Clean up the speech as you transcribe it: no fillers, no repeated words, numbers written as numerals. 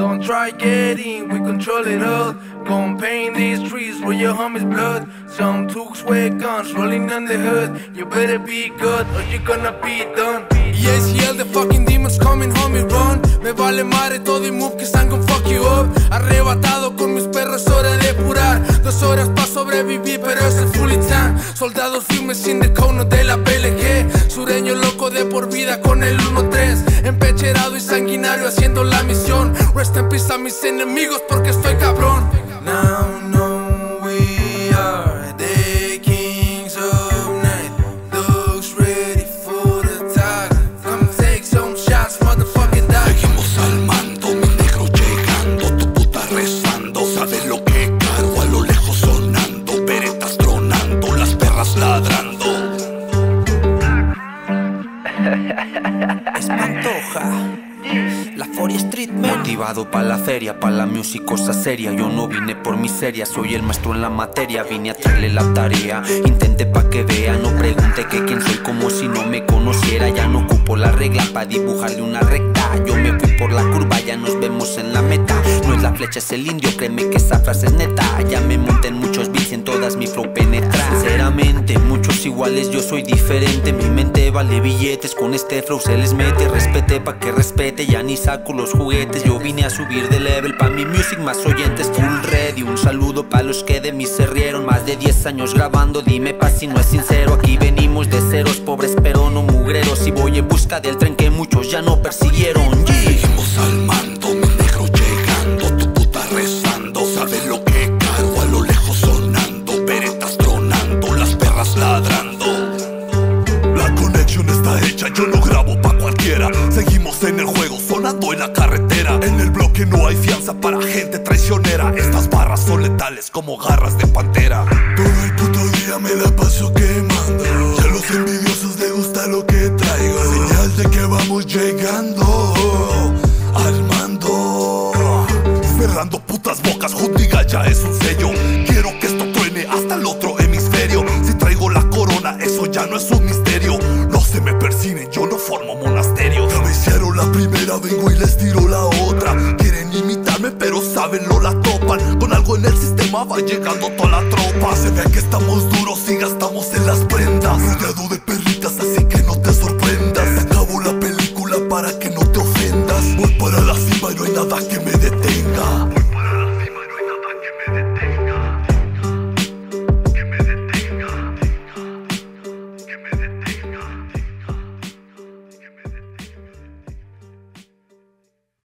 Don't try getting, we control it all. Gon' paint these streets with your homies' blood. Some tooks with guns rolling on the hood. You better be good or you're gonna be done. Yes, yeah, the fucking demons coming, homie, run. Me vale madre todo y move que están gon' fuck you up. Arrebatado con mis perros, es hora de depurar. 2 horas pa' sobrevivir, pero es el fully time. Soldados firmes sin el cono de la PLG. Sureño loco de por vida con el 1-3. Empecherado y sanguinario haciendo la misión. Rest in peace a mis enemigos porque estoy cabrón. Now no, we are the kings of night. Dogs ready for the tag. Come take some shots, motherfucking die. Seguimos al mando, mi negro llegando, tu puta rezando. Sabes lo que cargo a lo lejos sonando. Veretas tronando, las perras ladrando. Espantoja, la 40 Street Man. Motivado pa' la feria, pa' la music cosa seria. Yo no vine por miseria, soy el maestro en la materia. Vine a traerle la tarea, intenté pa' que vea. No pregunte que quién soy como si no me conociera. Ya no ocupo la regla pa' dibujarle una recta. Yo me fui por la curva, ya nos vemos en la meta. No es la flecha, es el indio, créeme que esa frase es neta. Ya me monté en muchos beats, en todas mi flow penetra. Sinceramente, muchos iguales, yo soy diferente. Mi mente vale billetes, con este flow se les mete. Respete pa' que respete, ya ni saco los juguetes. Yo vine a subir de level pa' mi music, más oyentes full ready. Un saludo pa' los que de mí se rieron. Más de 10 años grabando, dime pa' si no es sincero. Aquí venimos de ceros, pobres pero no mugreros. Y voy en busca del tren que muchos ya no persiguieron. Seguimos al mando, mi negro llegando, tu puta rezando. Sabes lo que cargo a lo lejos sonando. Veretas tronando, las perras ladrando. La conexión está hecha, yo no grabo pa' cualquiera. Seguimos en el juego, sonando en la carretera. En el bloque no hay fianza para gente traicionera. Estas barras son letales como garras de pantera. Todo el puto día me la paso quemando. Ya los envidiosos les gusta lo que traigo. Señal de que vamos llegando al mando. Cerrando putas bocas, Jundiga ya es un sello. Quiero que esto truene hasta el otro hemisferio. Si traigo la corona, eso ya no es un misterio. No se me persiguen, yo no formo monasterio. Cabecearon la primera, vengo y les tiro la otra. Quieren imitarme, pero saben, no la topan. Con algo en el sistema va llegando toda la tropa. Se ve que estamos duros y gastamos en las prendas. Rodeado de perros